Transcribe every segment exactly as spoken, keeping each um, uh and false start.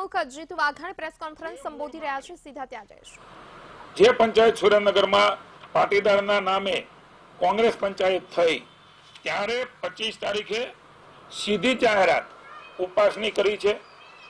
પ્રમુખ Jitu Vaghani press conference સંબોધી રહ્યા છે, સીધા ત્યાં જઈશું। જે પંચાયત સુરેન્દ્રનગરમાં પાટીદારના નામે કોંગ્રેસ પંચાયત થઈ ત્યારે પચીસ તારીખે સીધી જાહેરાત ઉપાસની કરી છે।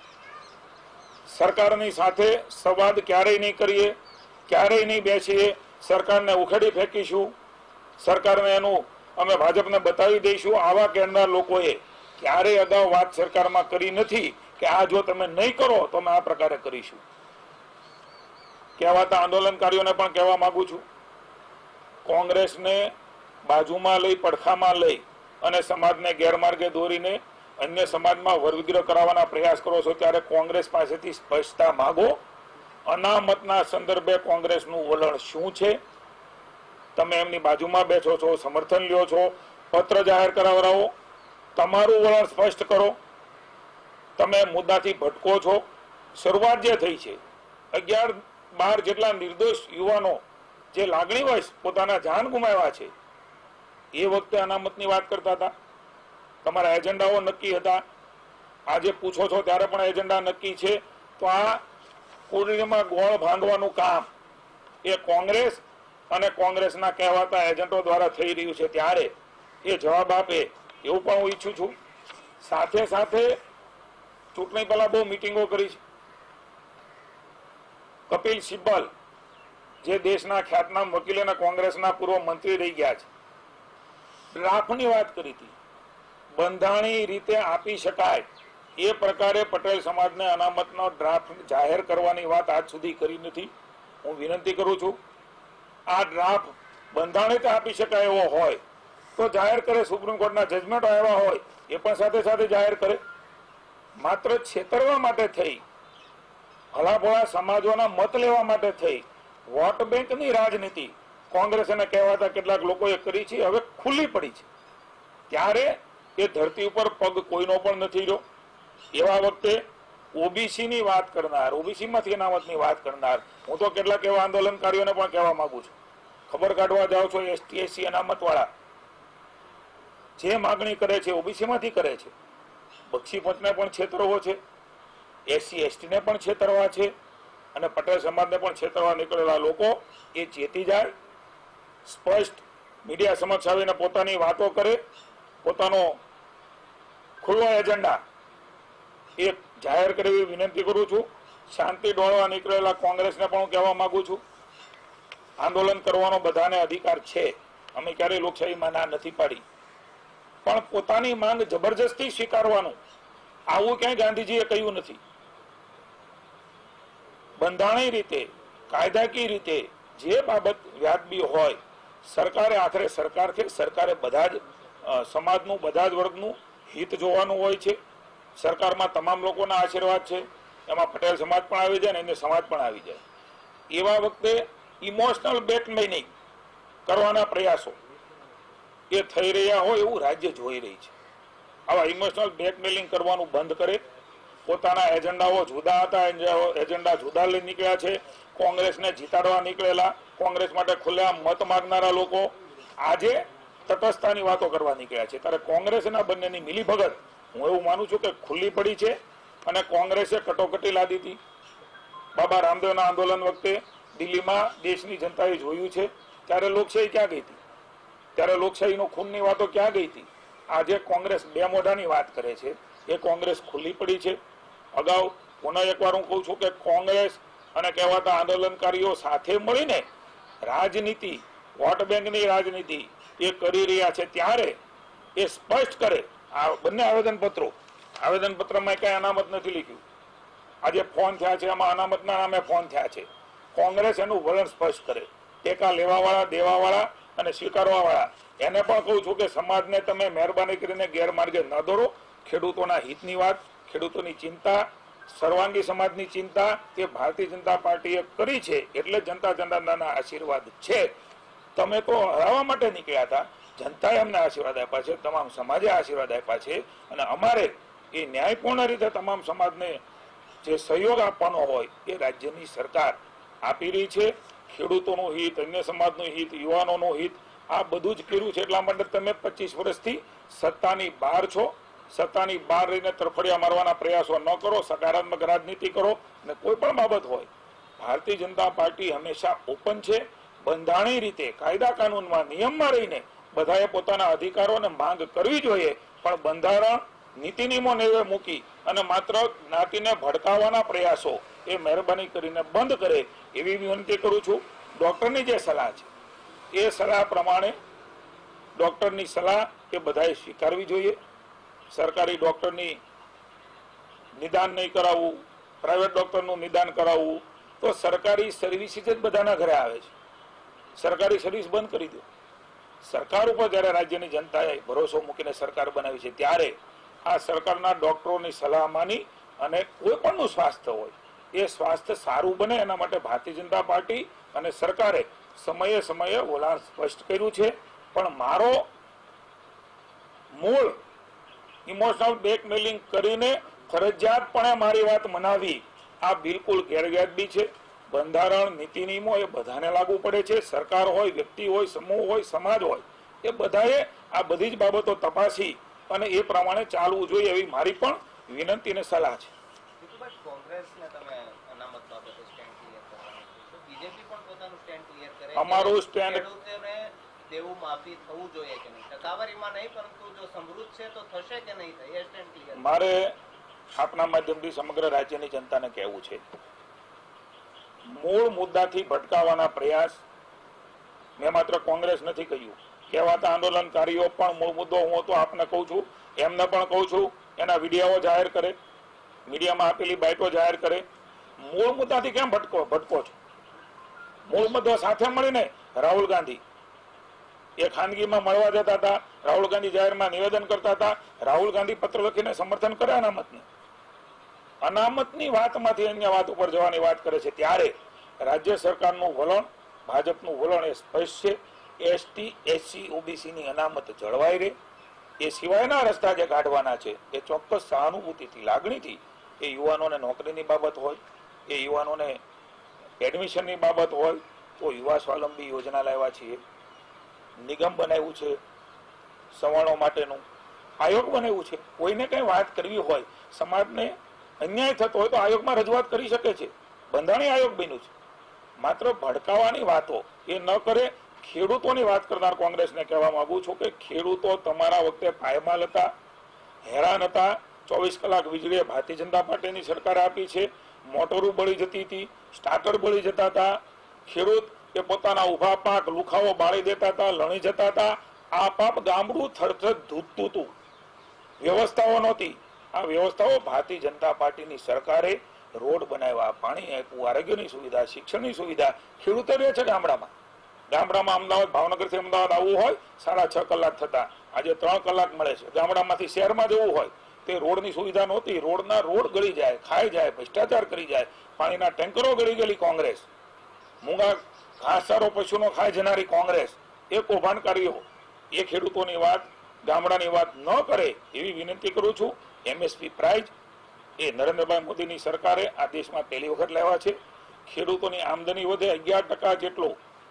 સરકારની સાથે સંવાદ ક્યારેય નહીં કરીએ, ક્યારેય નહીં બેસીએ, સરકારને ઉખેડી ફેંકીશું, સરકારને એનું અમે ભાજપને બતાવી દઈશું। આવા કહેનાર લોકોએ ક્યારેય અગાઉ વાત સરકારમાં કરી નથી કે આ જો તમે નહીં કરો તો અમે આ પ્રકારે કરીશું। કહેવાતા આંદોલનકારીઓને પણ કહેવા માંગુ છું, કોંગ્રેસને બાજુમાં લઈ, પડખામાં લઈ અને સમાજને ગેરમાર્ગે દોરીને અન્ય સમાજમાં વર્ગીકરણ કરાવવાના પ્રયાસ કરો છો ત્યારે કોંગ્રેસ પાસેથી સ્પષ્ટતા માંગો। અનામતના સંદર્ભે કોંગ્રેસનું વલણ શું છે? તમે એમની બાજુમાં બેઠો છો, સમર્થન લ્યો છો, પત્ર જાહેર કરાવરાવો, તમારું વલણ સ્પષ્ટ કરો। તમે મુદ્દાથી ભટકો છો। શરૂઆત જે થઈ છે, અગિયાર બાર જેટલા નિર્દોષ યુવાનો જે લાગણીવશ પોતાના જાન ગુમાવ્યા છે એ વખતે અનામતની વાત કરતા હતા, તમારા એજન્ડાઓ નક્કી હતા। આજે પૂછો છો ત્યારે પણ એજન્ડા નક્કી છે, તો આ કુંડળીમાં ગોળ ભાંગવાનું કામ એ કોંગ્રેસ અને કોંગ્રેસના કહેવાતા એજન્ટો દ્વારા થઈ રહ્યું છે ત્યારે એ જવાબ આપે એવું પણ હું ઈચ્છું છું। સાથે સાથે ચૂંટણી પહેલા બહુ મિટિંગો કરી છે। કપિલ સિબ્બલ જે દેશના ખ્યાતનામ વકીલ અને કોંગ્રેસના પૂર્વ મંત્રી રહી ગયા છે, ડ્રાફ્ટની વાત કરી હતી। બંધારણીય રીતે આપી શકાય એ પ્રકારે પટેલ સમાજને અનામતનો ડ્રાફ્ટ જાહેર કરવાની વાત આજ સુધી કરી નથી। હું વિનંતી કરું છું, આ ડ્રાફ્ટ બંધારણીય આપી શકાય એવો હોય તો જાહેર કરે। સુપ્રીમ કોર્ટના જજમેન્ટો આવ્યા હોય એ પણ સાથે સાથે જાહેર કરે। માત્ર છેતરવા માટે થઈ, ભલાભોળા સમાજોના મત લેવા માટે થઈ વોટ બેંકની રાજનીતિ કોંગ્રેસ અને કહેવાતા કેટલાક લોકોએ કરી છે, હવે ખુલ્લી પડી છે ત્યારે એ ધરતી ઉપર પગ કોઈનો પણ નથી રહ્યો। એવા વખતે ઓબીસી ની વાત કરનાર, ઓબીસી માંથી અનામતની વાત કરનાર, હું તો કેટલાક એવા આંદોલનકારીઓને પણ કહેવા માંગુ છું, ખબર કાઢવા જાઓ છો એસટી એસસી અનામત વાળા જે માગણી કરે છે ઓબીસી માંથી કરે છે, બક્ષી પંચને પણ છેતરવો છે, એસસી એસટી ને પણ છેતરવા છે અને પટેલ સમાજને પણ છેતરવા નીકળેલા લોકો એ ચેતી જાય, સ્પષ્ટ મીડિયા સમક્ષ આવીને પોતાની વાતો કરે, પોતાનો ખુલ્લો એજન્ડા એ જાહેર કરવી વિનંતી કરું છું। શાંતિ ડોળવા નીકળેલા કોંગ્રેસને પણ હું કહેવા માંગુ છું, આંદોલન કરવાનો બધાને અધિકાર છે, અમે ક્યારેય લોકશાહીમાં ના નથી પાડી, પણ પોતાની માંગ જબરજસ્તી સ્વીકારવાનું આવું ક્યાંય ગાંધીજીએ કહ્યું નથી। બંધારણીય રીતે, કાયદાકીય રીતે જે બાબત વ્યાજબી હોય, સરકારે આખરે સરકાર છે, સરકારે બધા જ સમાજનું, બધા જ વર્ગનું હિત જોવાનું હોય છે। સરકારમાં તમામ લોકોના આશીર્વાદ છે, એમાં પટેલ સમાજ પણ આવી જાય ને અન્ય સમાજ પણ આવી જાય। એવા વખતે ઇમોશનલ બ્લેકમેલિંગ કરવાના પ્રયાસો એ થઈ રહ્યા હોય એવું રાજ્ય જોઈ રહી છે। આવા ઇમોશનલ બ્લેકમેલિંગ કરવાનું બંધ કરે। પોતાના એજન્ડાઓ જુદા હતા, એજન્ડા જુદા લઈ નીકળ્યા છે। કોંગ્રેસને જીતાડવા નીકળેલા, કોંગ્રેસ માટે ખુલ્લેઆમ મત માંગનારા લોકો આજે તટસ્થતાની વાતો કરવા નીકળ્યા છે ત્યારે કોંગ્રેસના બંનેની મિલીભગત હું એવું માનું છું કે ખુલ્લી પડી છે અને કોંગ્રેસે કટોકટી લાદી હતી। બાબા રામદેવના આંદોલન વખતે દિલ્હીમાં દેશની જનતાએ જોયું છે ત્યારે લોકશાહી ક્યાં ગઈ હતી, ત્યારે લોકશાહીનો ખૂનની વાતો ક્યાં ગઈ હતી। આજે કોંગ્રેસ બે મોઢાની વાત કરે છે, એ કોંગ્રેસ ખુલ્લી પડી છે। અગાઉ પુનઃ એકવાર હું કહું છું કે કોંગ્રેસ અને કહેવાતા આંદોલનકારીઓ સાથે મળીને રાજનીતિ, વોટ બેંકની રાજનીતિ એ કરી રહ્યા છે ત્યારે એ સ્પષ્ટ કરે। આ બંને આવેદનપત્રો, આવેદનપત્રમાં કઈ અનામત નથી લખ્યું, આજે ફોન થયા છે એમાં અનામતના નામે ફોન થયા છે। કોંગ્રેસ એનું વલણ સ્પષ્ટ કરે, ટેકા લેવા વાળા, દેવા વાળા અને સ્વીકારવા વાળા એને પણ કહું છું કે સમાજને તમે મહેરબાની કરીને ગેરમાર્ગે ન દોરો। ખેડૂતોના હિતની વાત, ખેડૂતોની ચિંતા, સર્વાંગી સમાજની ચિંતા એ ભારતીય જનતા પાર્ટીએ કરી છે એટલે જનતા જનાર્દનના આશીર્વાદ છે। તમે તો હરાવવા માટે નીકળ્યા હતા, જનતાએ અમને આશીર્વાદ આપ્યા છે, તમામ સમાજે આશીર્વાદ આપ્યા છે અને અમારે એ ન્યાયપૂર્ણ રીતે તમામ સમાજને જે સહયોગ આપવાનો હોય એ રાજ્યની સરકાર આપી રહી છે। ખેડૂતોનું હિત, અન્ય સમાજનું હિત, યુવાનોનું હિત આ બધું જ કર્યું છે। એટલા માટે તમે પચીસ વર્ષથી સત્તાની બહાર છો, સત્તાની બહાર રહીને તરફડિયા મારવાના પ્રયાસો ન કરો, સકારાત્મક રાજનીતિ કરો. અને કોઈ પણ બાબત હોય, ભારતીય જનતા પાર્ટી હંમેશા ઓપન છે. બંધારણીય રીતે કાયદા કાનૂનમાં નિયમમાં રહીને બધાએ પોતાના અધિકારોને માંગ કરવી જોઈએ, પણ બંધારણ નીતિ નિયમો નેવે મૂકી અને માત્ર જ્ઞાતિને ભડકાવવાના પ્રયાસો એ મહેરબાની કરીને બંધ કરે એવી વિનંતી કરું છું. ડોક્ટરની જે સલાહ છે એ સલાહ પ્રમાણે ડોક્ટરની સલાહ એ બધાએ સ્વીકારવી જોઈએ. સરકારી ડોક્ટરની નિદાન નહીં કરાવવું, પ્રાઇવેટ ડોક્ટરનું નિદાન કરાવવું, તો સરકારી સર્વિસીસ જ બધાના ઘરે આવે છે. સરકારી સર્વિસ બંધ કરી દો. સરકાર ઉપર જયારે રાજ્યની જનતાએ ભરોસો મૂકીને સરકાર બનાવી છે ત્યારે આ સરકારના ડોક્ટરોની સલાહ માની અને કોઈ પણનું સ્વાસ્થ્ય હોય એ સ્વાસ્થ્ય સારું બને એના માટે ભારતીય જનતા પાર્ટી અને સરકારે સમયે સમયે વલણ સ્પષ્ટ કર્યું છે. પણ મારો મૂળ ઇમોશનલ બ્લેકમેલિંગ કરીને ફરજિયાતપણે મારી વાત મનાવી આ બિલકુલ ગેરવ્યાજબી છે. બંધારણ નીતિ નિયમો એ બધાને લાગુ પડે છે. સરકાર હોય, વ્યક્તિ હોય, સમૂહ હોય, સમાજ હોય, એ બધાએ આ બધી જ બાબતો તપાસી અને એ પ્રમાણે ચાલવું જોઈએ એવી મારી પણ વિનંતી અને સલાહ છે. અમારું સ્ટેન્ડ દેવું માફી થવું જોઈએ કે નહીં, ટકાવારીમાં નહીં પરંતુ જો સમૃદ્ધ છે તો થશે કે નહીં થાય એ સ્ટેન્ડ ક્લિયર. મારે આપના માધ્યમથી સમગ્ર રાજ્યની જનતાને કહેવું છે, મૂળ મુદ્દાથી ભટકાવવાના પ્રયાસ મેં માત્ર કોંગ્રેસ નથી કહ્યું, કહેવાતા આંદોલનકારીઓ પણ મૂળ મુદ્દો હું તો આપને કહું છું, એમને પણ કહું છું, એના વિડીયો જાહેર કરે, મીડિયામાં આપેલી બાઇટો જાહેર કરે. મૂળ મુદ્દાથી કેમ ભટકો ભટકો છો? મૂળ મુદ્દો સાથે મળીને રાહુલ ગાંધી એ ખાનગીમાં મળવા જતા હતા, રાહુલ ગાંધી જાહેરમાં નિવેદન કરતા હતા, રાહુલ ગાંધી પત્ર લખીને સમર્થન કરે અનામતને. અનામતની વાતમાંથી અન્ય વાત ઉપર જવાની વાત કરે છે ત્યારે રાજ્ય સરકારનું વલણ, ભાજપનું વલણ એ સ્પષ્ટ છે. એસટી એસસી ઓબીસી ની અનામત જળવાઈ રહે એ સિવાયના રસ્તા જે કાઢવાના છે એ ચોક્કસ સહાનુભૂતિથી, લાગણીથી, એ યુવાનોને નોકરીની બાબત હોય, એ યુવાનોને એડમિશનની બાબત હોય તો યુવા સ્વાવલંબી યોજના લાવ્યા છીએ, નિગમ બનાવ્યું છે, સવર્ણો માટેનું આયોગ બનાવ્યું છે. કોઈને કઈ વાત કરવી હોય, સમાજને અન્યાય થતો હોય તો આયોગમાં રજૂઆત કરી શકે છે. બંધારણીય આયોગ બન્યું છે. માત્ર ભડકાવાની વાતો એ ન કરે. ખેડૂતોની વાત કરનાર કોંગ્રેસને કહેવા માંગુ છું કે ખેડૂતો તમારા વખતે પાયમાલ હતા, હેરાન હતા. ચોવીસ કલાક વીજળી ભારતીય જનતા પાર્ટીની સરકારે આપી છે. મોટરો બળી જતી હતી, સ્ટાર્ટર બળી જતા હતા. ખેડૂત એ પોતાના ઉભા પાક લુખાઓ બાળી દેતા હતા, લણી જતા હતા. આ પાપ ગામડું થરથર ધૂતતું હતું, વ્યવસ્થાઓ નહોતી. આ વ્યવસ્થાઓ ભારતીય જનતા પાર્ટીની સરકારે રોડ બનાવ્યા, પાણી આપ્યું, આરોગ્યની સુવિધા, શિક્ષણની સુવિધા. ખેડૂતો રહે છે ગામડામાં. ગામડામાં અમદાવાદ, ભાવનગરથી અમદાવાદ આવવું હોય સાડા છ કલાક થતા, આજે ત્રણ કલાક મળે છે. ગામડામાંથી શહેરમાં જવું હોય તે રોડની સુવિધા નહોતી. રોડના રોડ ગળી જાય, ખાઈ જાય, ભ્રષ્ટાચાર કરી જાય. પાણીના ટેન્કરો ગળી ગયેલી કોંગ્રેસ. મૂંગા ઘાસચારો પશુનો ખાઈ જનારી કોંગ્રેસ. એ કૌભાંડકારીઓ એ ખેડૂતોની વાત, ગામડાની વાત ન કરે એવી વિનંતી કરું છું. એમએસપી પ્રાઇઝ એ નરેન્દ્રભાઈ મોદીની સરકારે આ દેશમાં પહેલી વખત લાવ્યા છે. ખેડૂતોની આમદની વધે અગિયાર ટકા જેટલો.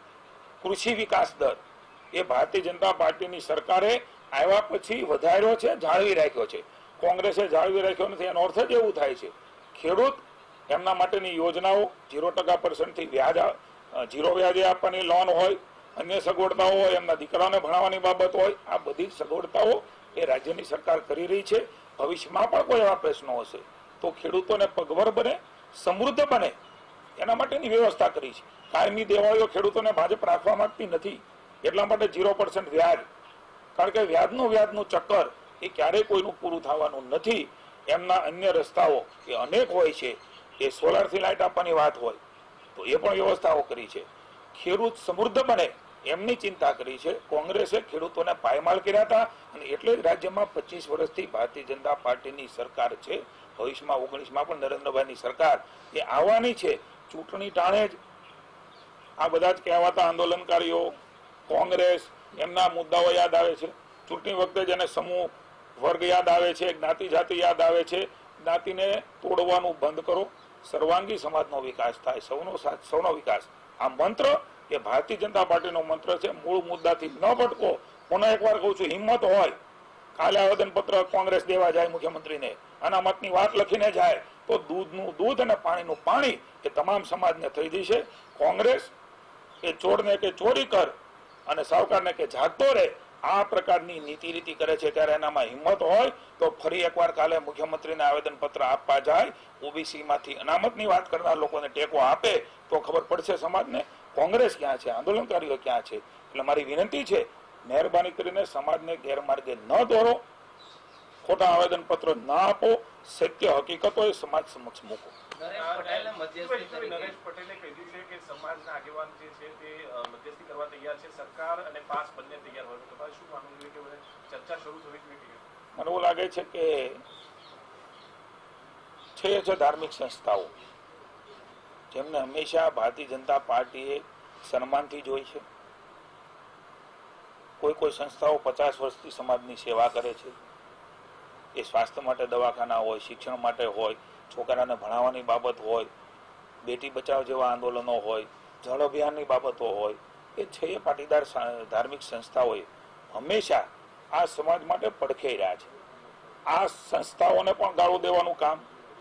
કૃષિ વિકાસ દર એ ભારતીય જનતા પાર્ટીની સરકારે આવ્યા પછી વધાર્યો છે, જાળવી રાખ્યો છે. કોંગ્રેસે જાળવી રાખ્યો નથી. એનો અર્થ જ એવું થાય છે ખેડૂત એમના માટેની યોજનાઓ ઝીરો ટકા પર્સન્ટથી વ્યાજ, ઝીરો વ્યાજે આપવાની લોન હોય, અન્ય સગવડતાઓ હોય, એમના દીકરાઓને ભણાવવાની બાબત હોય, આ બધી સગવડતાઓ એ રાજ્યની સરકાર કરી રહી છે. ભવિષ્યમાં પણ કોઈ એવા પ્રશ્નો હશે તો ખેડૂતોને પગભર બને, સમૃદ્ધ બને એના માટેની વ્યવસ્થા કરી છે. કાયમી દેવાળીઓ ખેડૂતોને ભાજપ રાખવા માંગતી નથી, એટલા માટે ઝીરો પર્સન્ટ વ્યાજ. કારણ કે વ્યાજનું વ્યાજનું ચક્કર એ ક્યારેય કોઈનું પૂરું થવાનું નથી. એમના અન્ય રસ્તાઓ એ અનેક હોય છે. એ સોલારથી લાઇટ આપવાની વાત હોય તો એ પણ વ્યવસ્થાઓ કરી છે. ખેડૂત સમૃદ્ધ બને એમની ચિંતા કરી છે. કોંગ્રેસે ખેડૂતોને પાયમાલ કર્યા હતા અને એટલે જ રાજ્યમાં પચીસ વર્ષથી ભારતીય જનતા પાર્ટીની સરકાર છે. ભવિષ્યમાં ઓગણીસમાં પણ નરેન્દ્રભાઈની સરકાર એ આવવાની છે. ચૂંટણી ટાણે જ આ બધા જ કહેવાતા આંદોલનકારીઓ, કોંગ્રેસ, એમના મુદ્દાઓ યાદ આવે છે. ચૂંટણી વખતે જેને સમૂહ વર્ગ યાદ આવે છે, જ્ઞાતિ જાતિ યાદ આવે છે. જ્ઞાતિને તોડવાનું બંધ કરો, સર્વાંગી સમાજનો વિકાસ થાય, સૌનો સાથ, સૌનો વિકાસ. આ મંત્ર એ ભારતીય જનતા પાર્ટીનો મંત્ર છે. મૂળ મુદ્દાથી ન ભટકો. પુનઃ એકવાર કહું છું, હિંમત હોય કાલે આવેદનપત્ર કોંગ્રેસ દેવા જાય મુખ્યમંત્રીને, અનામતની વાત લખીને જાય, તો દૂધનું દૂધ અને પાણીનું પાણી એ તમામ સમાજને થઈ જશે. કોંગ્રેસ એ ચોરને કે ચોરી કર અને સાવકારને કે જાગતો રહે, આ પ્રકારની નીતિ રીતિ કરે છે. ત્યારે એનામાં હિંમત હોય તો ફરી એકવાર કાલે મુખ્યમંત્રીને આવેદનપત્ર આપવા જાય, ઓબીસી માંથી અનામતની વાત કરનાર લોકોને ટેકો આપે તો ખબર પડશે સમાજને કોંગ્રેસ ક્યાં છે, આંદોલનકારીઓ ક્યાં છે. એટલે મારી વિનંતી છે, મહેરબાની કરીને સમાજને ગેરમાર્ગે ન દોરો, ખોટા આવેદનપત્ર ન આપો, સત્ય હકીકતો એ સમાજ સમક્ષ મૂકો. નરેશ પટેલે કહ્યું છે કે સમાજના આગેવાન જે છે તે મધ્યસ્થી કરવા તૈયાર છે, સરકાર અને પાસ બંને તૈયાર હોય. તમારે શું માનવું છે કે ચર્ચા શરૂ થવી જોઈએ? મને એવું લાગે છે કે છે છે ધાર્મિક સંસ્થાઓ જેમને હંમેશા ભારતીય જનતા પાર્ટીએ સન્માનથી જોઈ છે. કોઈ કોઈ સંસ્થાઓ પચાસ વર્ષથી સમાજની સેવા કરે છે. એ સ્વાસ્થ્ય માટે દવાખાના હોય, શિક્ષણ માટે હોય, છોકરાને ભણાવવાની બાબત હોય, બેટી બચાવ જેવા આંદોલનો હોય, જળ અભિયાનની બાબતો હોય, એ છે એ પાટીદાર ધાર્મિક સંસ્થાઓએ હંમેશા આ સમાજ માટે પડખે રહ્યા છે. આ સંસ્થાઓને પણ ગાળો દેવાનું કામ,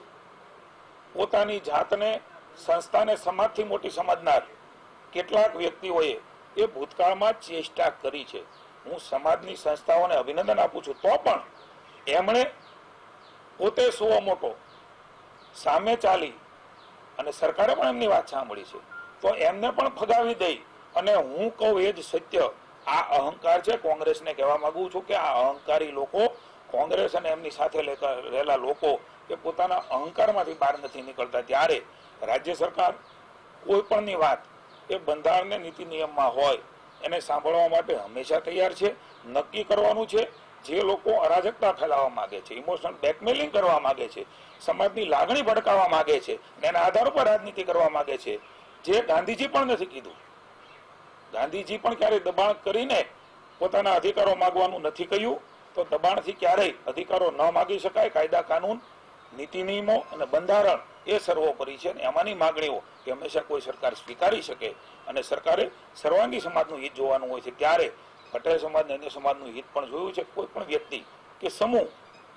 પોતાની જાતને સંસ્થાને સમાજથી મોટી સમજનાર કેટલાક વ્યક્તિઓએ એ ભૂતકાળમાં ચેષ્ટા કરી છે. હું સમાજની સંસ્થાઓને અભિનંદન આપું છું, તો પણ એમણે પોતે સુવો મોટો સામે ચાલી અને સરકારે પણ એમની વાત સાંભળી છે, તો એમને પણ ફગાવી દઈ અને હું કહું એ જ સત્ય. આ અહંકાર છે. કોંગ્રેસને કહેવા માંગુ છું કે આ અહંકારી લોકો, કોંગ્રેસ અને એમની સાથે રહેલા લોકો એ પોતાના અહંકારમાંથી બહાર નથી નીકળતા. ત્યારે રાજ્ય સરકાર કોઈ પણની વાત એ બંધારણને નીતિ નિયમમાં હોય એને સાંભળવા માટે હંમેશા તૈયાર છે. નક્કી કરવાનું છે જે લોકો અરાજકતા ફેલાવવા માંગે છે, ઇમોશનલ બ્લેકમેલિંગ કરવા માંગે છે, સમાજની લાગણી ભડકાવવા માંગે છે, એના આધાર ઉપર રાજનીતિ કરવા માંગે છે, જે ગાંધીજી પણ નથી કીધું. ગાંધીજી પણ ક્યારેય દબાણ કરીને પોતાના અધિકારો માંગવાનું નથી કહ્યું. તો દબાણથી ક્યારેય અધિકારો ન માગી શકાય. કાયદા કાનૂન, નીતિ નિયમો અને બંધારણ એ સર્વોપરી છે. એમાંની માગણીઓ કે હંમેશા કોઈ સરકાર સ્વીકારી શકે અને સરકારે સર્વાંગી સમાજનું હિત જોવાનું હોય છે. ત્યારે પટેલ સમાજ, અન્ય સમાજનું હિત પણ જોયું છે. કોઈ પણ વ્યક્તિ કે સમૂહ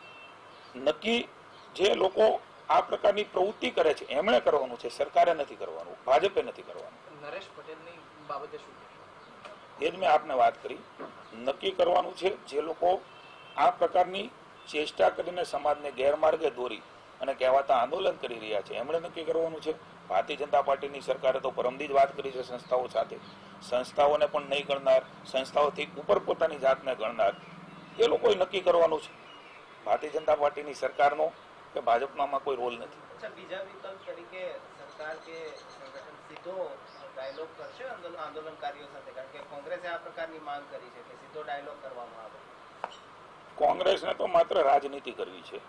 નક્કી જે લોકો આ પ્રકારની પ્રવૃત્તિ કરે છે એમણે કરવાનું છે, સરકારે નથી કરવાનું, ભાજપે નથી કરવાનું. નરેશ પટેલની બાબતે શું એ જ મેં આપને વાત કરી. નક્કી કરવાનું છે જે લોકો આ પ્રકારની ચેષ્ટા કરીને સમાજને ગેરમાર્ગે દોરી અને કહેવાતા આંદોલન કરી રહ્યા છે એમણે નક્કી કરવાનું છે. ભારતીય જનતા પાર્ટીની સરકારે તો પરમદી જ વાત કરી છે સંસ્થાઓ સાથે. સંસ્થાઓને પણ નહીં ગણનાર, સંસ્થાઓથી ઉપર પોતાની જાતને ગણનાર એ લોકોએ નક્કી કરવાનું છે. ભારતીય જનતા પાર્ટીની સરકારનો કે ભાજપનામાં કોઈ રોલ નથી. બીજા વિકલ્પ તરીકે સરકાર કે સંગઠન સીધો ડાયલોગ કરશે આંદોલનકારીઓ સાથે, કારણ કે કોંગ્રેસે આ પ્રકારની માંગ કરી છે કે સીધો ડાયલોગ કરવામાં આવે. કોંગ્રેસને તો માત્ર રાજનીતિ કરવી છે.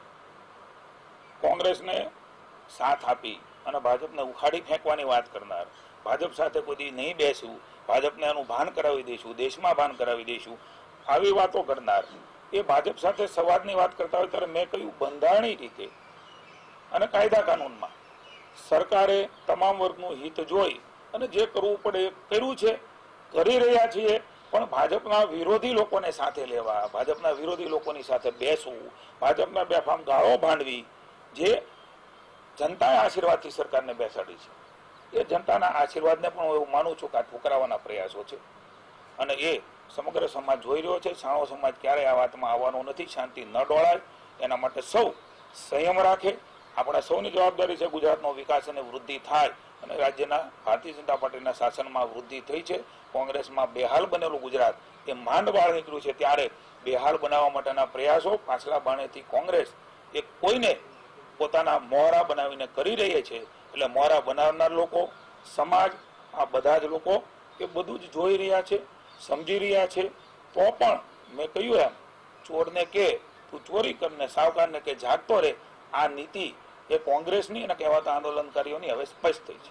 કોંગ્રેસને સાથ આપી અને ભાજપને ઉખાડી ફેંકવાની વાત કરનાર, ભાજપ સાથે કોઈ નહીં બેસવું, ભાજપને એનું ભાન કરાવી દઈશું, દેશમાં ભાન કરાવી દઈશું, આવી વાતો કરનાર એ ભાજપ સાથે સંવાદની વાત કરતા હોય ત્યારે મેં કહ્યું બંધારણીય રીતે અને કાયદા કાનૂનમાં સરકારે તમામ વર્ગનું હિત જોઈ અને જે કરવું પડે એ કર્યું છે, કરી રહ્યા છીએ. પણ ભાજપના વિરોધી લોકોને સાથે લેવા, ભાજપના વિરોધી લોકોની સાથે બેસવું, ભાજપના બેફામ ગાળો ભાંડવી, જે જનતાએ આશીર્વાદથી સરકારને બેસાડી છે એ જનતાના આશીર્વાદને પણ હું એવું માનું છું કે આ ઠુકરાવવાના પ્રયાસો છે અને એ સમગ્ર સમાજ જોઈ રહ્યો છે. સાણો સમાજ ક્યારેય આ વાતમાં આવવાનો નથી. શાંતિ ન ડોળાય એના માટે સૌ સંયમ રાખે. આપણા સૌની જવાબદારી છે ગુજરાતનો વિકાસ અને વૃદ્ધિ થાય અને રાજ્યના ભારતીય જનતા પાર્ટીના શાસનમાં વૃદ્ધિ થઈ છે. કોંગ્રેસમાં બેહાલ બનેલું ગુજરાત એ માંડ બહાર નીકળ્યું છે. ત્યારે બેહાલ બનાવવા માટેના પ્રયાસો પાછલા બાણેથી કોંગ્રેસ એ કોઈને પોતાના મોહરા બનાવીને કરી રહી છે. એટલે મોહરા બનાવનાર લોકો, સમાજ, આ બધા જ લોકો એ બધું જ જોઈ રહ્યા છે, સમજી રહ્યા છે. તો પણ મેં કહ્યું એમ, ચોરને કે તું ચોરી કરને, સાવકારને કે જાગતો રે, આ નીતિ એ કોંગ્રેસની અને કહેવાતા આંદોલનકારીઓની હવે સ્પષ્ટ થઈ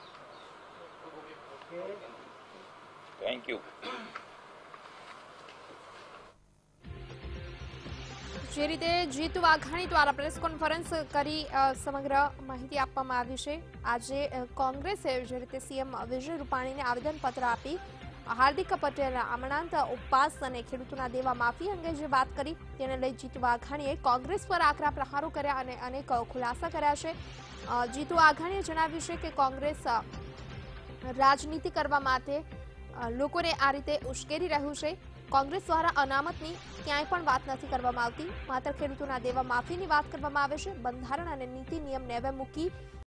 છે. Thank you. જે રીતે જીતુ વાઘાણી દ્વારા પ્રેસ કોન્ફરન્સ કરી સમગ્ર માહિતી આપવામાં આવી છે. આજે કોંગ્રેસે જે રીતે સીએમ વિજય રૂપાણીને આવેદનપત્ર આપી હાર્દિક પટેલના અમણાંત ઉપવાસ અને ખેડૂતોના દેવા માફી અંગે જે વાત કરી તેને લઈ જીતુ વાઘાણીએ કોંગ્રેસ પર આકરા પ્રહારો કર્યા અને અનેક ખુલાસા કર્યા છે. જીતુ વાઘાણીએ જણાવ્યું છે કે કોંગ્રેસ રાજનીતિ કરવા માટે લોકોને આ રીતે ઉશ્કેરી રહ્યું છે. કોંગ્રેસ દ્વારા અનામતની ક્યાંય પણ વાત નથી કરવામાં આવતી, માત્ર ખેડૂતોના દેવા માફીની વાત કરવામાં આવે છે. બંધારણ અને નીતિ નિયમ નેવે મૂકી